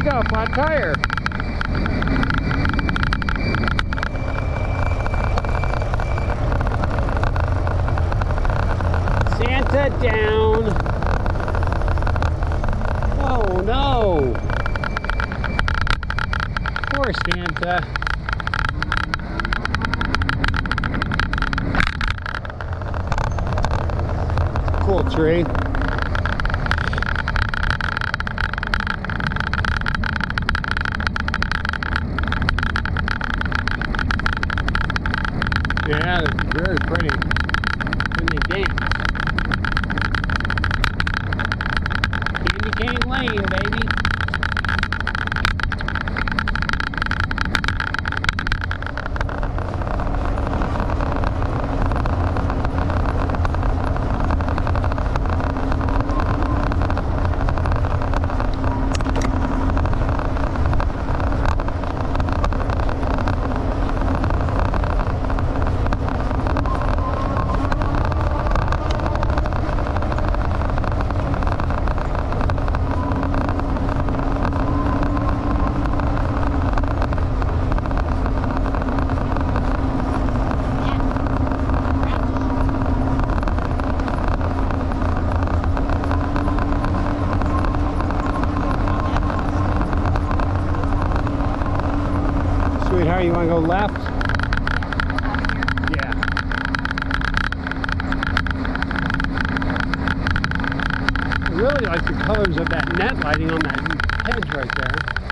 got a flat tire. Santa down. Oh no. Poor Santa. Cool tree. Yeah, it's very pretty. And they dance. Candy cane lane, baby. Sweetheart, you want to go left? Yeah. I really like the colors of that net lighting on that hedge right there.